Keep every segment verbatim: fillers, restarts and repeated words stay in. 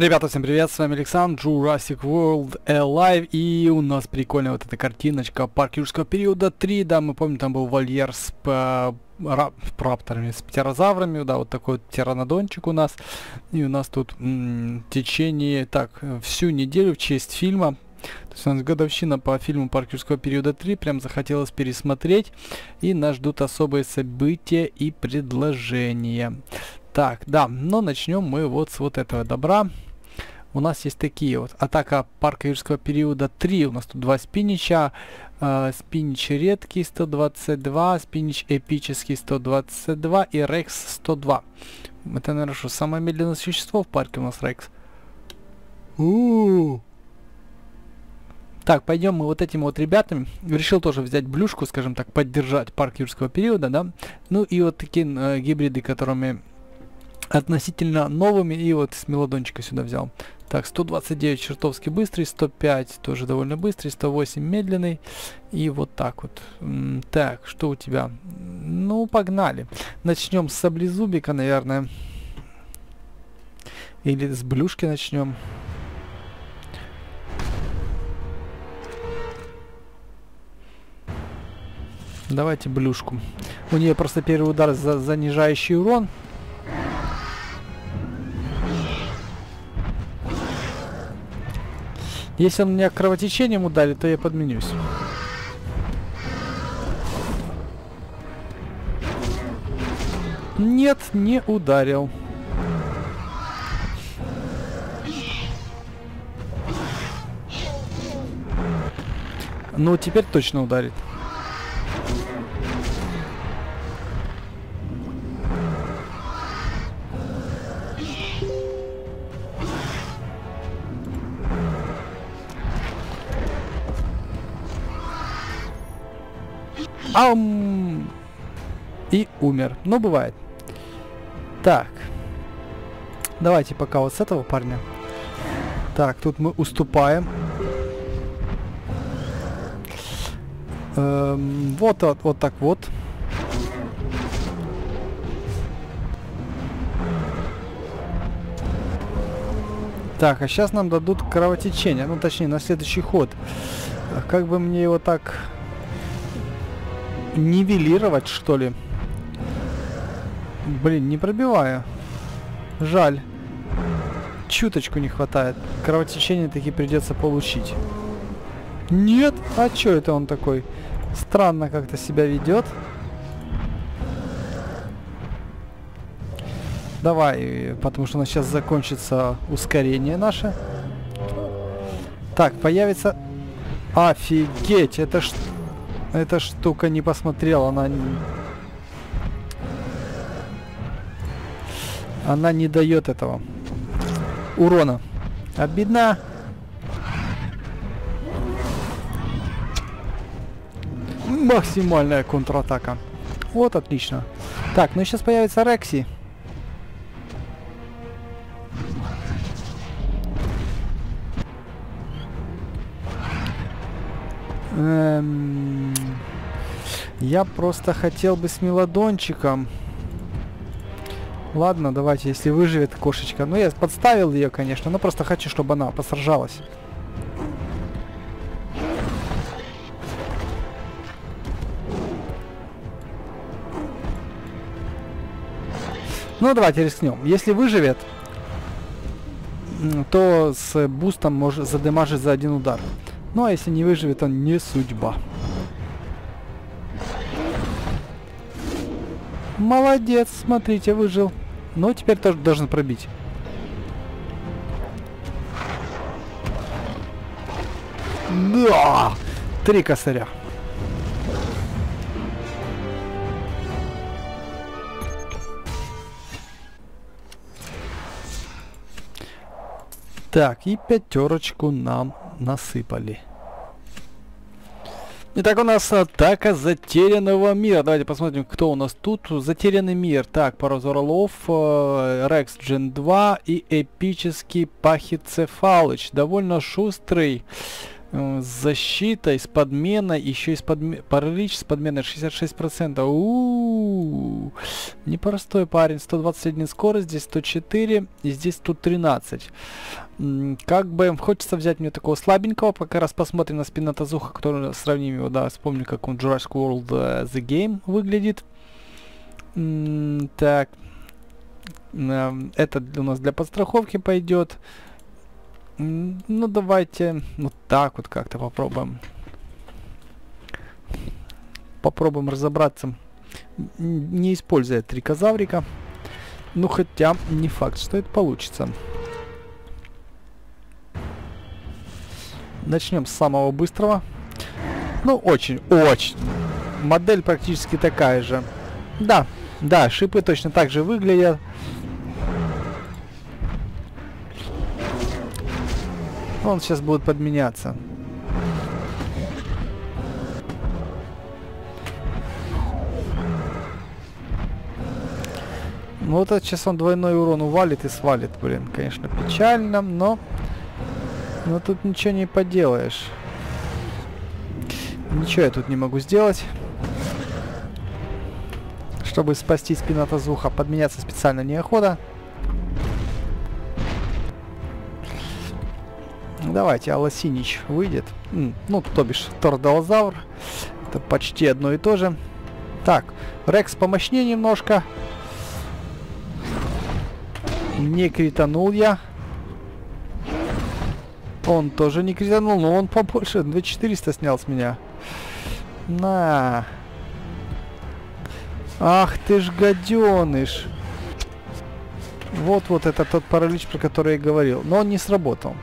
Ребята, всем привет, с вами Александр, Jurassic World Alive, и у нас прикольная вот эта картиночка парк юрского периода три, да, мы помним, там был вольер с п рапторами, с птерозаврами, да, вот такой вот птеранодончик у нас, и у нас тут м в течение, так, всю неделю в честь фильма, то есть у нас годовщина по фильму парк юрского периода три, прям захотелось пересмотреть, и нас ждут особые события и предложения. Так, да, но начнем мы вот с вот этого добра. У нас есть такие вот. Атака парка юрского периода три. У нас тут два спинича. Э, спинич редкий сто двадцать два, спинич эпический сто двадцать два и рекс сто два. Это, наверное, что, самое медленное существо в парке у нас рекс. У-у-у. Так, пойдем мы вот этими вот ребятами. Решил тоже взять блюшку, скажем так, поддержать парк юрского периода, да. Ну и вот такие э, гибриды, которыми относительно новыми, и вот с мелодончика сюда взял. Так, сто двадцать девять чертовски быстрый, сто пять тоже довольно быстрый, сто восемь медленный, и вот так вот. М так, что у тебя? Ну, погнали. Начнем с саблезубика, наверное. Или с блюшки начнем. Давайте блюшку. У нее просто первый удар за занижающий урон. Если он меня кровотечением ударит, то я подменюсь. Нет, не ударил. Ну, теперь точно ударит. Ам! И умер. Но бывает. Так. Давайте пока вот с этого парня. Так, тут мы уступаем. Эм, вот, вот, вот так вот. Так, а сейчас нам дадут кровотечение. Ну, точнее, на следующий ход. Как бы мне его так нивелировать, что ли? Блин, не пробиваю. Жаль. Чуточку не хватает. Кровотечение таки придется получить. Нет? А чё это он такой? Странно как-то себя ведет. Давай, потому что у нас сейчас закончится ускорение наше. Так, появится... Офигеть, это что? Эта штука не посмотрела, она не... Она не дает этого урона. Обидно. Максимальная контратака. Вот, отлично. Так, ну сейчас появится Рекси. Эм... Я просто хотел бы с мелодончиком. Ладно, давайте, если выживет кошечка. Ну, я подставил ее, конечно, но просто хочу, чтобы она посражалась. Ну, давайте рискнем. Если выживет, то с бустом может задемажить за один удар. Ну, а если не выживет, он не судьба. Молодец, смотрите, выжил. Но теперь тоже должен пробить. Да! Три косаря. Так, и пятерочку нам насыпали. Итак, у нас атака затерянного мира. Давайте посмотрим, кто у нас тут. Затерянный мир. Так, Паразоролов, э, Рекс Джен два и эпический Пахицефалыч. Довольно шустрый. Э, с защитой, с подменой, еще и с подменой. Паралич с подменой шестьдесят шесть процентов. У-у-у. Непростой парень. сто двадцать один скорость, здесь сто четыре, и здесь сто тринадцать. М, как бы хочется взять мне такого слабенького, пока раз посмотрим на Спиннотозуха, который сравним его, да, вспомню, как он Jurassic World uh, The Game выглядит. М, так. М, это у нас для подстраховки пойдет. М, ну, давайте вот так вот как-то попробуем. Попробуем разобраться, н- не используя трикозаврика. Ну, хотя не факт, что это получится. Начнем с самого быстрого. Ну, очень, очень. Модель практически такая же. Да, да, шипы точно так же выглядят. Он сейчас будет подменяться. Ну вот это сейчас он двойной урон увалит и свалит, блин. Конечно, печально, но... Но тут ничего не поделаешь. Ничего я тут не могу сделать. Чтобы спасти Спиннотозуха, подменяться специально неохота. Давайте, Алосинич выйдет. М, ну, то бишь, Тордалозавр. Это почти одно и то же. Так, Рекс помощнее немножко. Не кританул я. Он тоже не кританул, но он побольше. две тысячи четыреста снял с меня. На. Ах ты ж гаденыш. Вот-вот это тот паралич, про который я говорил. Но он не сработал.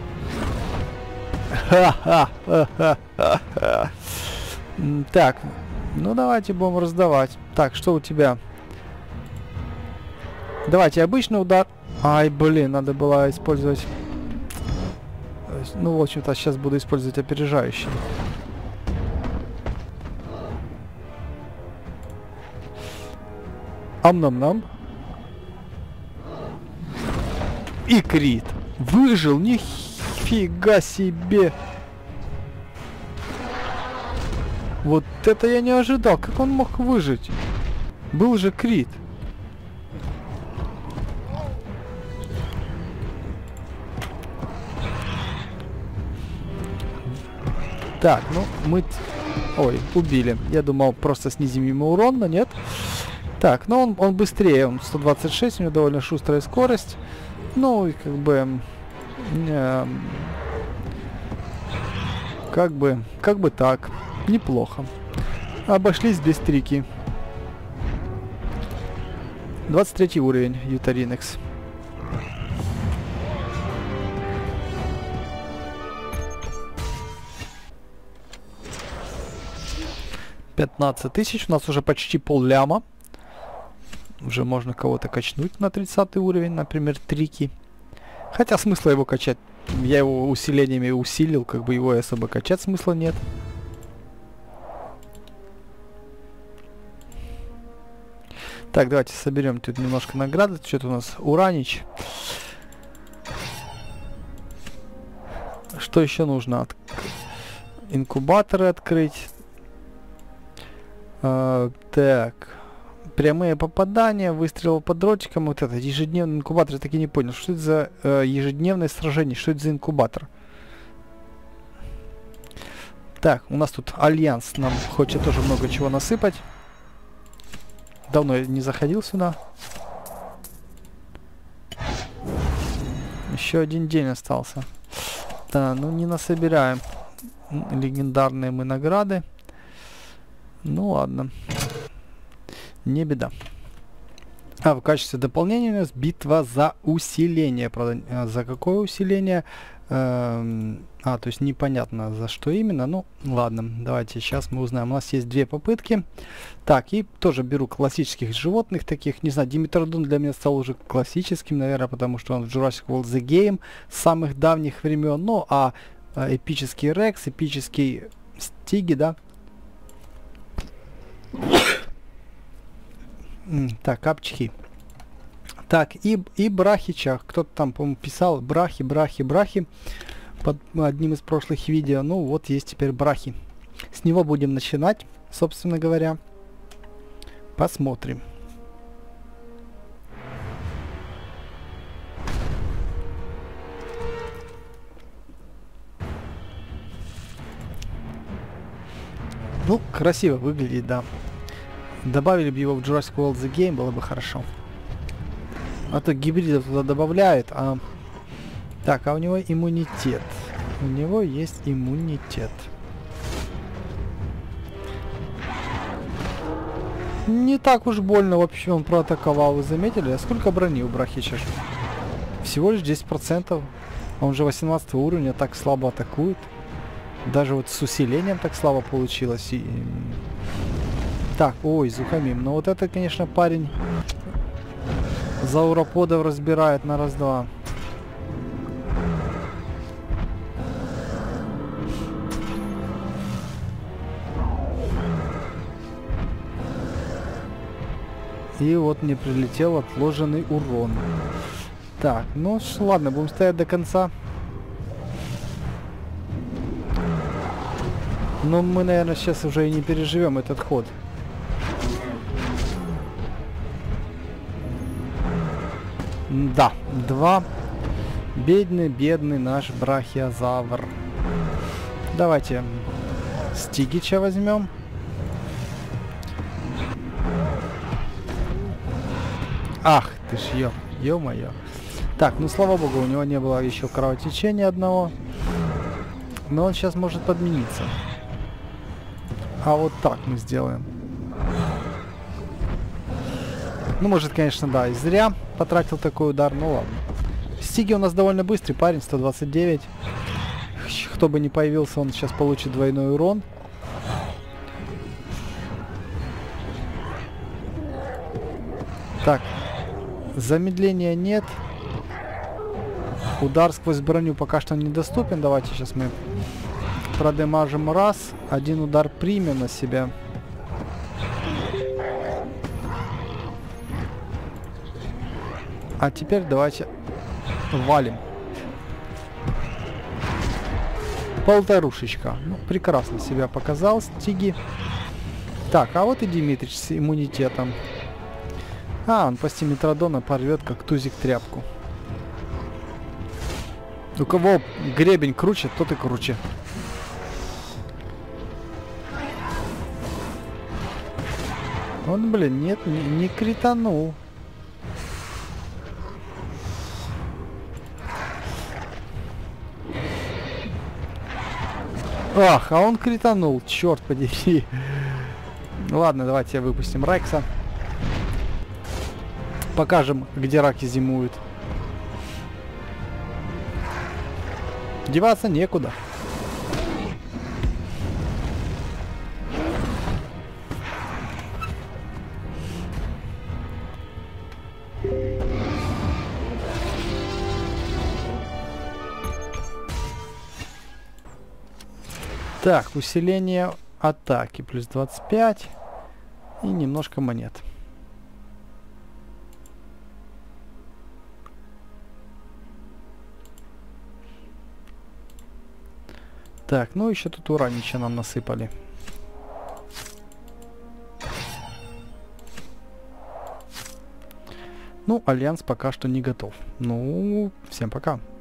Ха-ха-ха-ха-ха. Так, ну давайте будем раздавать. Так, что у тебя? Давайте обычный удар. Ай, блин, надо было использовать... Ну, в общем-то, сейчас буду использовать опережающий. Ам-нам-нам. И крит. Выжил, нифига себе. Вот это я не ожидал. Как он мог выжить? Был же крит. Так, ну мы... Ой, убили. Я думал, просто снизим ему урон, но нет. Так, ну он, он быстрее. Он сто двадцать шесть, у него довольно шустрая скорость. Ну, и как бы... Э, как бы... Как бы так. Неплохо. Обошлись без трики. двадцать третий уровень, Ютаринекс. пятнадцать тысяч, у нас уже почти пол ляма. Уже можно кого-то качнуть на тридцатый уровень, например, Трики. Хотя смысла его качать. Я его усилениями усилил, как бы его и особо качать смысла нет. Так, давайте соберем тут немножко награды. Что-то у нас Уранич. Что еще нужно? От... Инкубаторы открыть. Uh, так, прямые попадания, выстрелы по дротикам, вот это, ежедневный инкубатор, я таки не понял, что это за uh, ежедневное сражение, что это за инкубатор? Так, у нас тут Альянс нам хочет тоже много чего насыпать. Давно я не заходил сюда. Еще один день остался. Да, ну не насобираем легендарные мы награды. Ну ладно. Не беда. А в качестве дополнения у нас битва за усиление. Правда, за какое усиление? Эм, а, то есть непонятно за что именно. Ну, ладно, давайте сейчас мы узнаем. У нас есть две попытки. Так, и тоже беру классических животных таких. Не знаю, Димитродон для меня стал уже классическим, наверное, потому что он в Jurassic World The Game с самых давних времен. Ну, а, а эпический Рекс, эпический Стиги, да? Так, капчхи. Так, и, и Брахича. Кто-то там, по-моему, писал Брахи, Брахи, Брахи. под одним из прошлых видео. Ну вот есть теперь брахи. С него будем начинать, собственно говоря. Посмотрим. Ну, красиво выглядит, да. Добавили бы его в Jurassic World The Game, было бы хорошо. А то гибридов туда добавляют, а... Так, а у него иммунитет. У него есть иммунитет. Не так уж больно вообще он проатаковал, вы заметили? А сколько брони у Брахича? Всего лишь десять процентов. Он же восемнадцатого уровня, так слабо атакует. Даже вот с усилением так слабо получилось. И... Так, ой, Зухамим. Но вот это, конечно, парень зауроподов разбирает на раз-два. И вот мне прилетел отложенный урон. Так, ну ладно, будем стоять до конца. Но мы, наверное, сейчас уже и не переживем этот ход. Да, два. Бедный, бедный наш брахиозавр. Давайте Стигича возьмем. Ах, ты ж ё, ё-моё. Так, ну слава богу, у него не было еще кровотечения одного. Но он сейчас может подмениться. А вот так мы сделаем. Ну, может, конечно, да, и зря потратил такой удар, ну ладно. Стиги у нас довольно быстрый парень, сто двадцать девять. Кто бы ни появился, он сейчас получит двойной урон. Так, замедления нет. Удар сквозь броню пока что недоступен. Давайте сейчас мы продемажим раз. Один удар примем на себя. А теперь давайте валим. Полторушечка. Ну, прекрасно себя показал Стиги. Так, а вот и Димитрич с иммунитетом. А, он по стимитродона порвет как тузик тряпку. У кого гребень круче, тот и круче. Он, блин, нет, не, не кританул. Ах, а он кританул, черт подери. Ладно, давайте выпустим Рекса. Покажем, где раки зимуют. Деваться некуда. Так, усиление атаки плюс двадцать пять и немножко монет. Так, ну еще тут уранича нам насыпали. Ну, Альянс пока что не готов. Ну, всем пока.